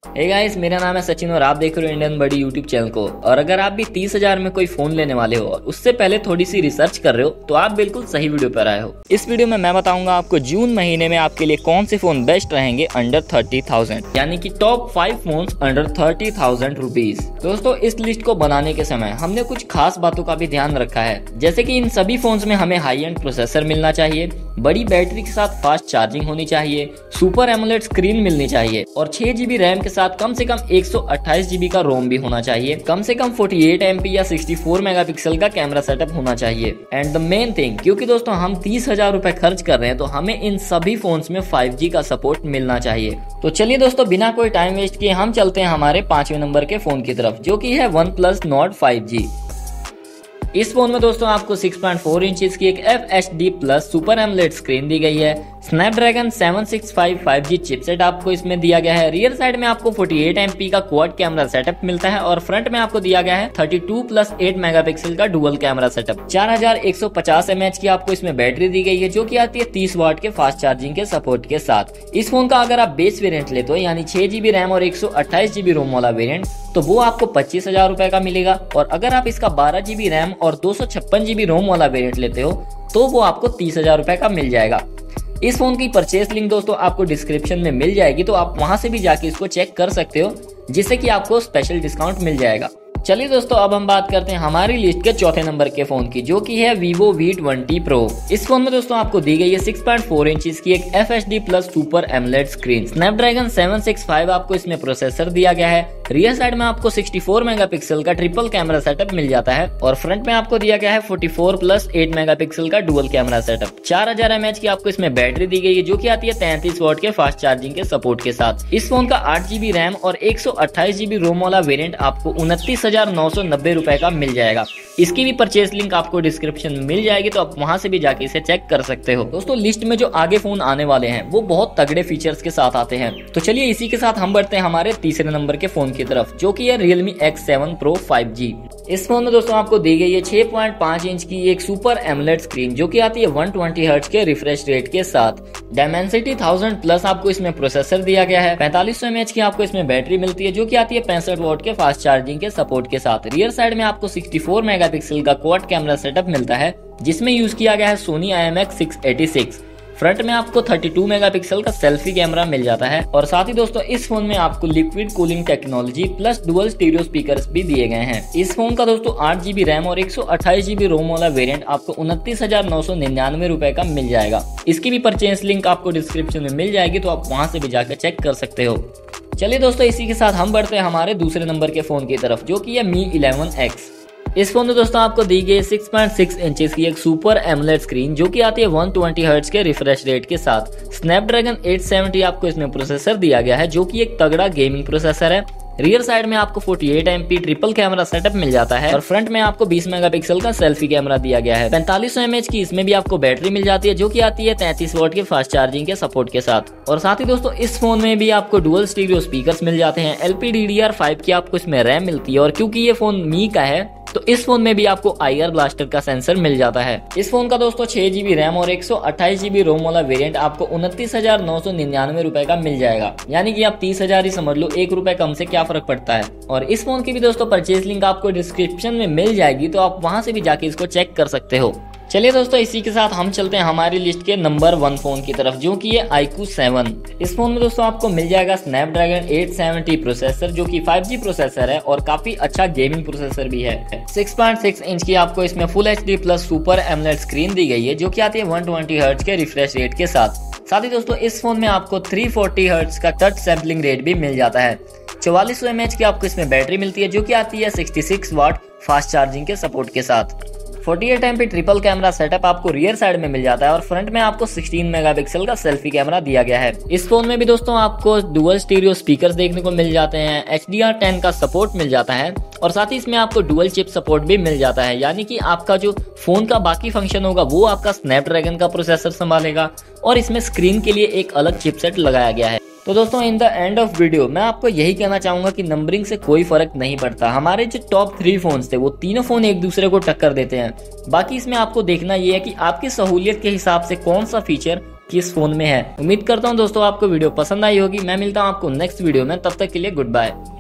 Hey guys, मेरा नाम है सचिन और आप देख रहे हो इंडियन बडी यूट्यूब चैनल को। और अगर आप भी 30,000 में कोई फोन लेने वाले हो और उससे पहले थोड़ी सी रिसर्च कर रहे हो तो आप बिल्कुल सही वीडियो पर आए हो। इस वीडियो में मैं बताऊंगा आपको जून महीने में आपके लिए कौन से फोन बेस्ट रहेंगे अंडर 30,000, यानी कि टॉप 5 फोन अंडर 30,000 रुपीज। दोस्तों, इस लिस्ट को बनाने के समय हमने कुछ खास बातों का भी ध्यान रखा है, जैसे कि इन सभी फोन्स में हमें हाई एंड प्रोसेसर मिलना चाहिए, बड़ी बैटरी के साथ फास्ट चार्जिंग होनी चाहिए, सुपर एमोलेड स्क्रीन मिलनी चाहिए और 6 GB रैम के साथ कम से कम 128 GB का रोम भी होना चाहिए, कम से कम 48 MP या 64 मेगापिक्सल का कैमरा सेटअप होना चाहिए। एंड द मेन थिंग, क्योंकि दोस्तों हम 30,000 रुपए खर्च कर रहे हैं तो हमें इन सभी फोन्स में 5G का सपोर्ट मिलना चाहिए। तो चलिए दोस्तों, बिना कोई टाइम वेस्ट किए हम चलते हैं हमारे 5वें नंबर के फोन की तरफ, जो कि है OnePlus Nord 5G। इस फोन में दोस्तों आपको 6.4 इंचेस की एक FHD plus super AMOLED screen दी गई है। स्नैपड्रैगन 765 5G चिपसेट आपको इसमें दिया गया है। रियर साइड में आपको 48 MP का क्वाड कैमरा सेटअप मिलता है और फ्रंट में आपको दिया गया है 32+8 मेगापिक्सल का डुअल कैमरा सेटअप। 4150 mAh की आपको इसमें बैटरी दी गई है, जो कि आती है 30 वाट के फास्ट चार्जिंग के सपोर्ट के साथ। इस फोन का अगर आप बेस वेरिएंट लेते हो, यानी 6 GB रैम और 128 GB रोम वाला वेरिएंट, तो वो आपको 25,000 रुपए का मिलेगा। और अगर आप इसका 12 GB रैम और 256 GB रोम वाला वेरिएंट लेते हो तो वो आपको 30,000 रुपए का मिल जाएगा। इस फोन की परचेस लिंक दोस्तों आपको डिस्क्रिप्शन में मिल जाएगी, तो आप वहां से भी जाके इसको चेक कर सकते हो, जिससे कि आपको स्पेशल डिस्काउंट मिल जाएगा। चलिए दोस्तों, अब हम बात करते हैं हमारी लिस्ट के चौथे नंबर के फोन की, जो कि है Vivo V20 Pro। इस फोन में दोस्तों आपको दी गई है 6.4 इंचेस की एक FHD plus super AMOLED screen. Snapdragon 765 आपको इसमें प्रोसेसर दिया गया है। रियर साइड में आपको 64 मेगापिक्सल का ट्रिपल कैमरा सेटअप मिल जाता है और फ्रंट में आपको दिया गया है 44+8 मेगापिक्सल का डुअल कैमरा सेटअप। 4000 mAh की आपको इसमें बैटरी दी गई है, जो कि आती है 33 वाट के फास्ट चार्जिंग के सपोर्ट के साथ। इस फोन का 8 GB रैम और 128 GB रोम वाला वेरिएंट आपको 29,990 रुपए का मिल जाएगा। इसकी भी परचेस लिंक आपको डिस्क्रिप्शन में मिल जाएगी, तो आप वहां से भी जाके इसे चेक कर सकते हो। दोस्तों, लिस्ट में जो आगे फोन आने वाले हैं वो बहुत तगड़े फीचर्स के साथ आते हैं। तो चलिए इसी के साथ हम बढ़ते हैं हमारे तीसरे नंबर के फोन की तरफ, जो कि है Realme X7 Pro 5G। इस फोन में दोस्तों आपको दी गई है 6.5 इंच की एक सुपर एमोलेड स्क्रीन, जो कि आती है 120 हर्ट्ज के रिफ्रेश रेट के साथ। Dimensity 1000 प्लस आपको इसमें प्रोसेसर दिया गया है। 4500 mAh की आपको इसमें बैटरी मिलती है, जो कि आती है 65 वाट के फास्ट चार्जिंग के सपोर्ट के साथ। रियर साइड में आपको 64 मेगापिक्सल का क्वाड कैमरा सेटअप मिलता है, जिसमें यूज किया गया है Sony IMX686। फ्रंट में आपको 32 मेगापिक्सल का सेल्फी कैमरा मिल जाता है और साथ ही दोस्तों इस फोन में आपको liquid cooling technology plus dual stereo speakers भी दिए गए हैं। इस फोन का दोस्तों 8 GB रैम और 128 GB रोम वाला वेरिएंट आपको 29,999 रुपए का मिल जाएगा। इसकी भी परचेस लिंक आपको डिस्क्रिप्शन में मिल जाएगी, तो आप वहां से भी जाकर चेक कर सकते हो। चलिए दोस्तों, इसी के साथ हम बढ़ते हैं हमारे दूसरे नंबर के फोन की तरफ, जो कि है Mi 11X। इस फोन में दोस्तों आपको दी गई 6.6 इंचेस की एक सुपर एमोलेड स्क्रीन, जो कि आती है 120 हर्ट्ज के रिफ्रेश रेट के साथ। स्नैपड्रैगन 870 आपको इसमें प्रोसेसर दिया गया है, जो कि एक तगड़ा गेमिंग प्रोसेसर है। रियर साइड में आपको 48 MP ट्रिपल कैमरा सेटअप मिल जाता है और फ्रंट में आपको 20 मेगापिक्सल का सेल्फी कैमरा दिया गया है। 4500 mAh की इसमें भी आपको बैटरी मिल जाती है, जो कि आती है 33 वाट के फास्ट चार्जिंग के सपोर्ट के साथ। और साथ ही दोस्तों इस फोन में भी आपको डुअल स्टीरियो स्पीकर्स मिल जाते हैं। LPDDR5 की आपको इसमें रैम मिलती है और क्योंकि ये फोन मी का है तो इस फोन में भी आपको IR ब्लास्टर का सेंसर मिल जाता है। इस फोन का दोस्तों 6 GB रैम और 128 GB रोम वाला वेरिएंट आपको 29,999 रुपए का मिल जाएगा, यानी कि आप 30,000 ही समझ लो, 1 रुपए कम से क्या फर्क पड़ता है। और इस फोन की भी दोस्तों परचेज लिंक आपको डिस्क्रिप्शन में मिल जाएगी, तो आप वहां से भी जाके इसको चेक कर सकते हो। चलिए दोस्तों, इसी के साथ हम चलते हैं हमारी लिस्ट के नंबर 1 फोन की तरफ, जो कि है iQOO 7। इस फोन में दोस्तों आपको मिल जाएगा स्नैपड्रैगन 870 प्रोसेसर, जो कि 5G प्रोसेसर है और काफी अच्छा गेमिंग प्रोसेसर भी है। 6.6 इंच की आपको इसमें full HD plus super AMOLED screen दी गई है, जो कि आती है 120 हर्ट्ज के रिफ्रेश रेट के साथ ही दोस्तों इस फोन में आपको 340 हर्ट्ज का टच सैम्पलिंग रेट भी मिल जाता है। 4400 mAh की आपको इसमें बैटरी मिलती है, जो कि आती है 66 वाट फास्ट चार्जिंग के सपोर्ट के साथ। 48 MP ट्रिपल कैमरा सेटअप आपको रियर साइड में मिल जाता है और फ्रंट में आपको 16 मेगापिक्सल का सेल्फी कैमरा दिया गया है। इस फोन में भी दोस्तों आपको डुअल स्टीरियो स्पीकर्स देखने को मिल जाते हैं, HDR10 का सपोर्ट मिल जाता है और साथ ही इसमें आपको डुअल चिप सपोर्ट भी मिल जाता है, यानी कि आपका जो फोन का बाकी फंक्शन होगा वो आपका स्नैपड्रैगन का प्रोसेसर संभालेगा और इसमें स्क्रीन के लिए एक अलग चिपसेट लगाया गया है। तो दोस्तों in the end of video मैं आपको यही कहना चाहूंगा कि नंबरिंग से कोई फर्क नहीं पड़ता। हमारे जो टॉप 3 फोन्स थे वो तीनों फोन एक दूसरे को टक्कर देते हैं। बाकी इसमें आपको देखना ये है कि आपकी सहूलियत के हिसाब से कौन सा फीचर किस फोन में है। उम्मीद करता हूँ दोस्तों आपको वीडियो पसंद आई होगी। मैं मिलता हूँ आपको नेक्स्ट वीडियो में, तब तक के लिए गुड बाय।